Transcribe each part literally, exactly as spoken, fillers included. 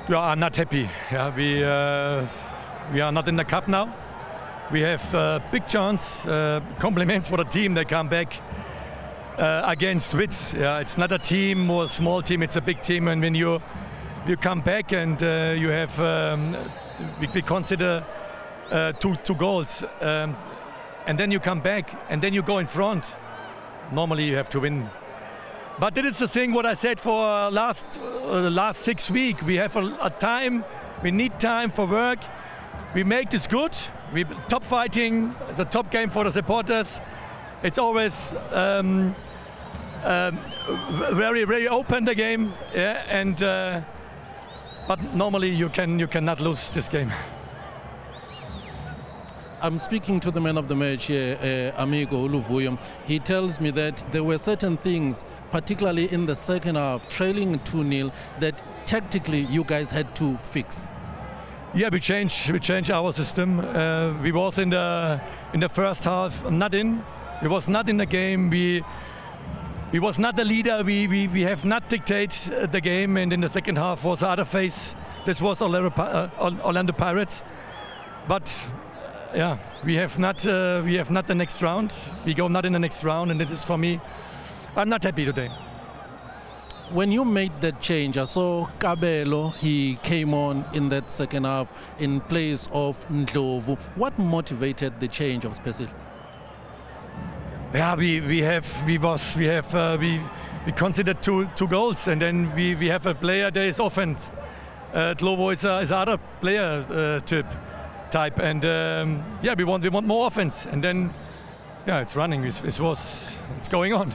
Yeah, I'm not happy. Yeah, we uh, we are not in the cup now. We have uh, big chance. Uh, compliments for the team. They come back uh, against Wits. Yeah, it's not a team or a small team. It's a big team. And when you you come back and uh, you have um, we, we consider uh, two two goals, um, and then you come back and then you go in front. Normally you have to win. But this is the thing what I said for uh, last uh, the last six weeks. We have a, a time. We need time for work. We make this good. We top fighting. It's a top game for the supporters. It's always um, um, very very open the game. Yeah, and uh, but normally you can you cannot lose this game. I'm speaking to the man of the match here, uh, Amigo Luvuyo. He tells me that there were certain things, particularly in the second half, trailing two nil, that tactically you guys had to fix. Yeah, we changed we changed our system. Uh, we was in the in the first half not in. We was not in the game. We we was not the leader. We we, we have not dictated the game. And in the second half was the other phase. This was Orlando, uh, Orlando Pirates. But yeah, we have not uh, we have not the next round. We go not in the next round, and it is for me. I'm not happy today. When you made that change, I saw Kabelo. He came on in that second half in place of Ndlovu. What motivated the change of Spesil? Yeah, we we have we was we have uh, we we considered two two goals, and then we we have a player that is offense. Uh, Ndlovu is a, is other player uh, type. type and um, yeah, we want we want more offense, and then yeah, it's running. It, it was it's going on.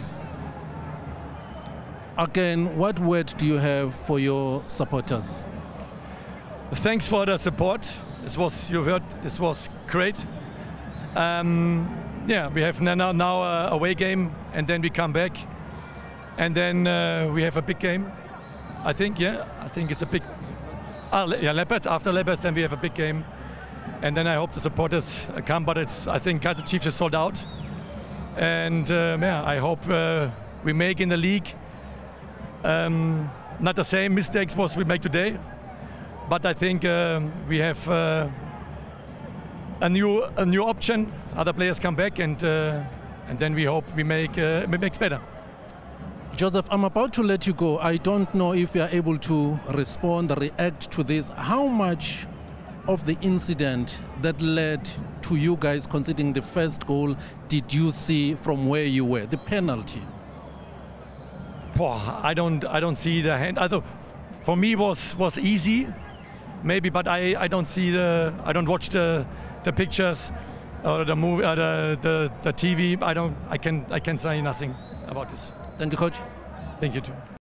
Again, what word do you have for your supporters? Thanks for the support. This was you heard. This was great. Um, yeah, we have now now a away game, and then we come back, and then uh, we have a big game. I think yeah, I think it's a big. Ah, yeah, Leopards. After Leopards, then we have a big game. And then I hope the supporters come, but it's I think Kaizer Chiefs is sold out. And um, yeah, I hope uh, we make in the league um, not the same mistakes was we make today, but I think um, we have uh, a new a new option. Other players come back, and uh, and then we hope we make uh, we makes better. Joseph, I'm about to let you go. I don't know if you are able to respond, react to this. How much of the incident that led to you guys conceding the first goal did you see from where you were, the penalty? Boah, I don't I don't see the hand. I thought for me was was easy, maybe, but I, I don't see the I don't watch the the pictures or the movie uh, the, the the T V. I don't I can I can say nothing about this. Thank you, coach. Thank you too.